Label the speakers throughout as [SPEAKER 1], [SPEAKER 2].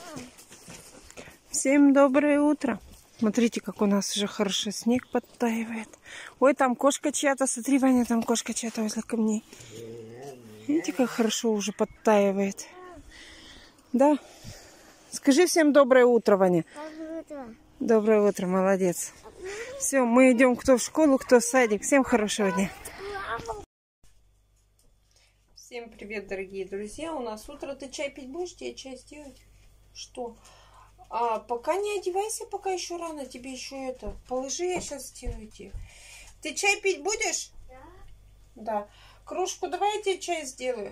[SPEAKER 1] Всем доброе утро. Смотрите, как у нас уже хорошо снег подтаивает. Ой, там кошка чья-то, смотри, Ваня, там кошка чья-то возле камней. Видите, как хорошо уже подтаивает. Да. Скажи всем доброе утро, Ваня.
[SPEAKER 2] Доброе утро.
[SPEAKER 1] Доброе утро, молодец. Все, мы идем кто в школу, кто в садик. Всем хорошего дня. Всем привет, дорогие друзья. У нас утро. Ты чай пить будешь? Тебе чай сделать? Что? Пока не одевайся, пока еще рано. Тебе еще это. Положи, я сейчас сделаю тебе. Ты чай пить будешь?
[SPEAKER 2] Да.
[SPEAKER 1] Да. Кружку давай я тебе чай сделаю.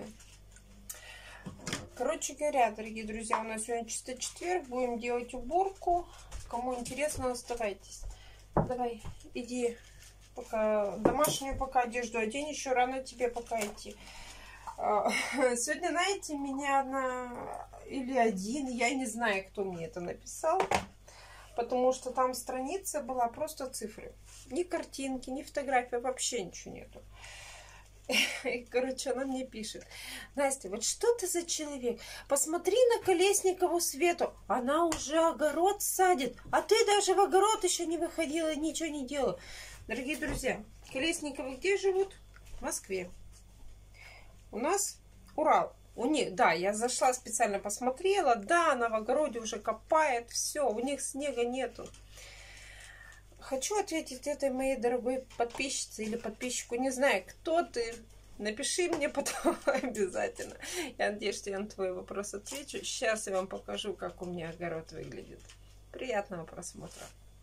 [SPEAKER 1] Короче говоря, дорогие друзья, у нас сегодня чисто четверг. Будем делать уборку. Кому интересно, оставайтесь. Давай, иди. Пока домашнюю пока одежду одень. Еще рано тебе пока идти. Сегодня, знаете, меня или один, я не знаю, кто мне это написал, потому что там страница была просто цифры. Ни картинки, ни фотографии, вообще ничего нету. И, короче, она мне пишет: Настя, вот что ты за человек? Посмотри на Колесникову Свету, она уже огород садит, а ты даже в огород еще не выходила, ничего не делала. Дорогие друзья, Колесниковы где живут? В Москве. У нас Урал. У них, да, я зашла специально посмотрела. Да, она в огороде уже копает. Все, у них снега нету. Хочу ответить этой моей дорогой подписчице или подписчику. Не знаю, кто ты. Напиши мне потом обязательно. Я надеюсь, что я на твой вопрос отвечу. Сейчас я вам покажу, как у меня огород выглядит. Приятного просмотра.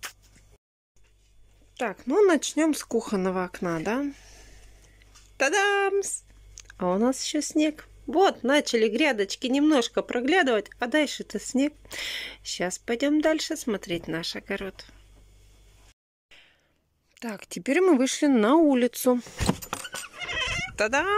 [SPEAKER 1] Так, ну начнем с кухонного окна, да? Та-дамс! А у нас еще снег. Вот, начали грядочки немножко проглядывать, а дальше-то снег. Сейчас пойдем дальше смотреть наш огород. Так, теперь мы вышли на улицу. Та-дам!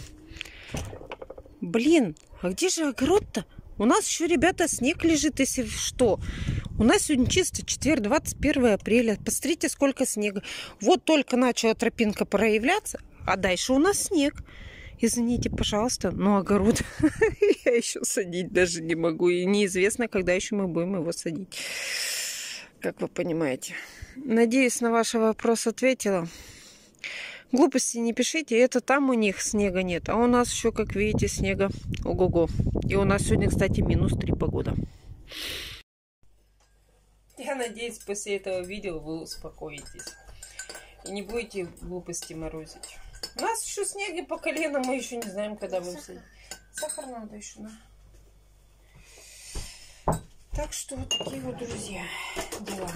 [SPEAKER 1] Блин, а где же огород-то? У нас еще, ребята, снег лежит, если что. У нас сегодня чисто четверг, 21 апреля. Посмотрите, сколько снега. Вот только начала тропинка проявляться, а дальше у нас снег. Извините, пожалуйста, но огород я еще садить даже не могу. И неизвестно, когда еще мы будем его садить. Как вы понимаете. Надеюсь, на ваш вопрос ответила. Глупости не пишите. Это там у них снега нет. А у нас еще, как видите, снега ого-го. И у нас сегодня, кстати, -3 погода. Я надеюсь, после этого видео вы успокоитесь. И не будете глупости морозить. У нас еще снега по колено, мы еще не знаем, когда будем садить. Сахар надо еще, да. Так что вот такие вот, друзья, дела.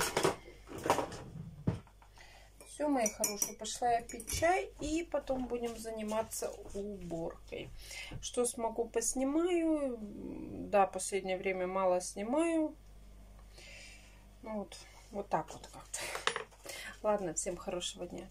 [SPEAKER 1] Все, мои хорошие, пошла я пить чай, и потом будем заниматься уборкой. Что смогу, поснимаю. Да, последнее время мало снимаю. Ну вот так вот как-то. Ладно, всем хорошего дня.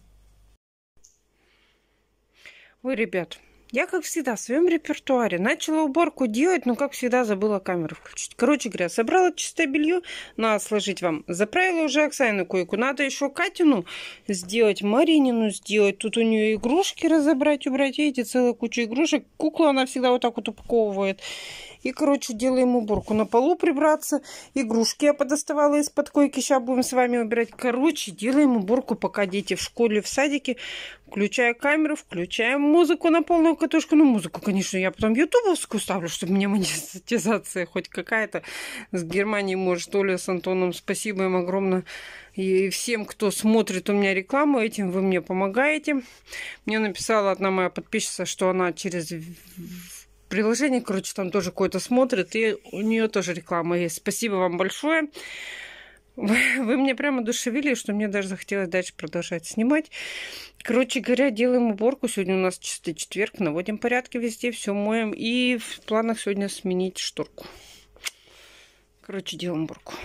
[SPEAKER 1] Ой, ребят, я, как всегда, в своем репертуаре начала уборку делать, но, как всегда, забыла камеру включить. Короче говоря, собрала чистое белье, надо сложить вам. Заправила уже Оксану койку. Надо еще Катину сделать, Маринину сделать. Тут у нее игрушки разобрать, убрать. Видите, целая куча игрушек. Куклу она всегда вот так вот упаковывает. И, короче, делаем уборку. На полу прибраться. Игрушки я подоставала из-под койки. Сейчас будем с вами убирать. Короче, делаем уборку, пока дети в школе, в садике. Включаю камеру, включаем музыку на полную катушку. Ну, музыку, конечно, я потом ютубовскую ставлю, чтобы мне монетизация хоть какая-то. С Германии, может, Оля с Антоном. Спасибо им огромное. И всем, кто смотрит у меня рекламу, этим вы мне помогаете. Мне написала одна моя подписчица, что она через приложение, короче, там тоже какое-то смотрит, и у нее тоже реклама есть. Спасибо вам большое. Вы мне прямо одушевили, что мне даже захотелось дальше продолжать снимать. Короче говоря, делаем уборку. Сегодня у нас чистый четверг, наводим порядки везде, все моем. И в планах сегодня сменить шторку. Короче, делаем уборку.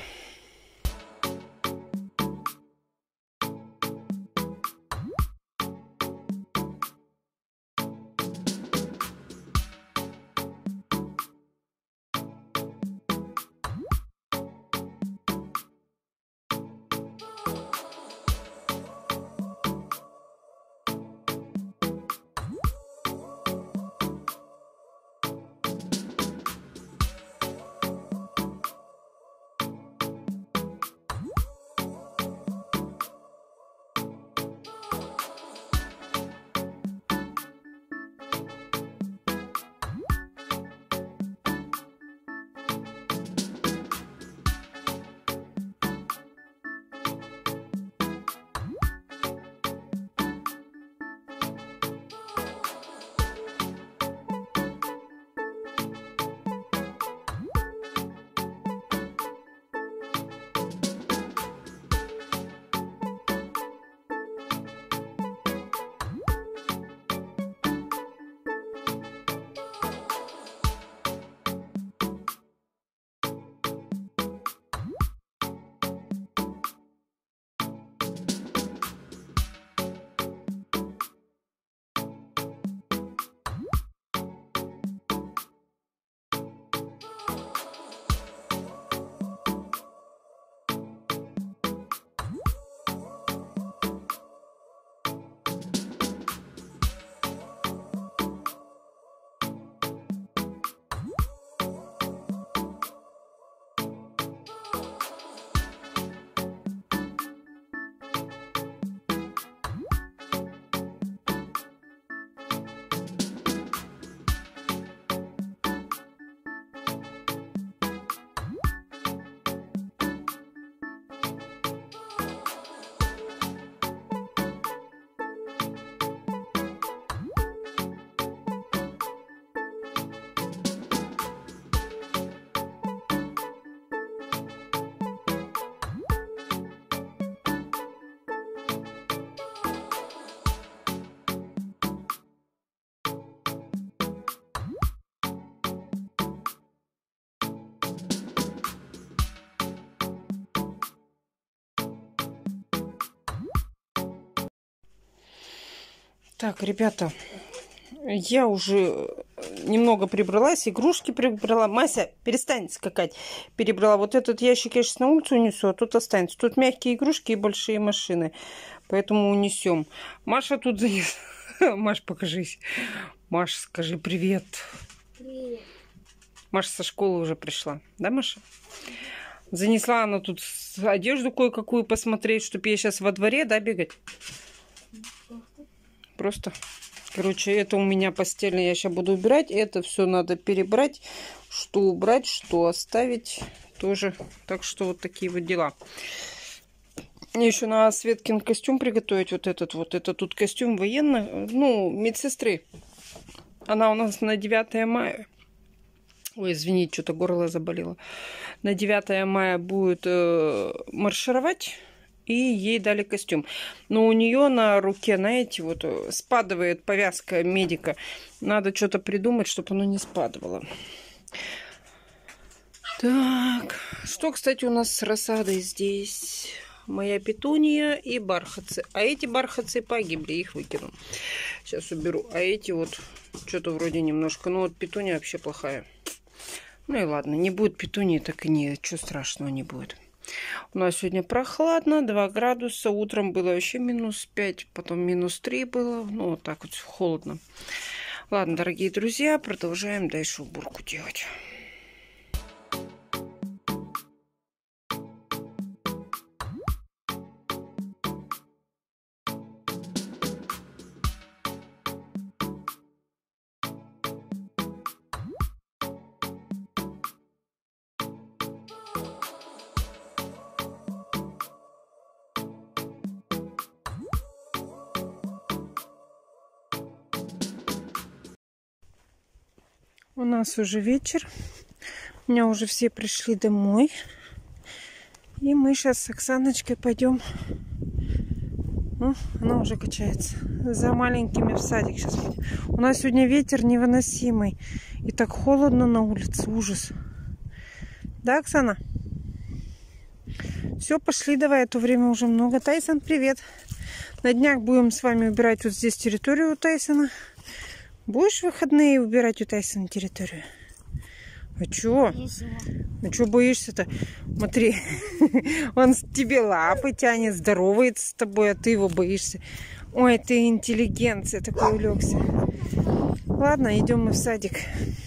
[SPEAKER 1] Так, ребята, я уже немного прибралась, игрушки прибрала. Мася, перестань скакать. Перебрала. Вот этот ящик я сейчас на улицу унесу, а тут останется. Тут мягкие игрушки и большие машины. Поэтому унесем. Маша тут занесла. Маш, покажись. Маш, скажи привет.
[SPEAKER 2] Привет.
[SPEAKER 1] Маша со школы уже пришла. Да, Маша? Занесла она тут одежду кое-какую посмотреть, чтобы я сейчас во дворе, да, бегать? Просто. Короче, это у меня постельное, я сейчас буду убирать. Это все надо перебрать. Что убрать, что оставить тоже. Так что вот такие вот дела. Мне еще надо Светкин костюм приготовить. Вот этот вот. Это тут костюм военный. Ну, медсестры. Она у нас на 9 мая. Ой, извините, что-то горло заболело. На 9 мая будет маршировать. И ей дали костюм. Но у нее на руке, знаете, вот спадывает повязка медика. Надо что-то придумать, чтобы оно не спадывало. Так. Что, кстати, у нас с рассадой здесь? Моя петуния и бархатцы. А эти бархатцы погибли, их выкину. Сейчас уберу. А эти вот что-то вроде немножко. Ну вот петуния вообще плохая. Ну и ладно, не будет петунии, так и не. Чего страшного не будет. У нас сегодня прохладно, 2 градуса. Утром было вообще -5, потом -3 было. Ну, вот так вот холодно. Ладно, дорогие друзья, продолжаем дальше уборку делать. У нас уже вечер. У меня уже все пришли домой. И мы сейчас с Оксаночкой пойдем. Ну, она уже качается. За маленькими в садик сейчас пойдем. У нас сегодня ветер невыносимый. И так холодно на улице. Ужас. Да, Оксана? Все, пошли давай. А то время уже много. Тайсон, привет. На днях будем с вами убирать вот здесь территорию у Тайсона. Будешь в выходные убирать у Тайсона территорию? А чё? А чё боишься-то? Смотри, он тебе лапы тянет, здоровается с тобой, а ты его боишься. Ой, ты интеллигенция, такой улегся. Ладно, идем мы в садик.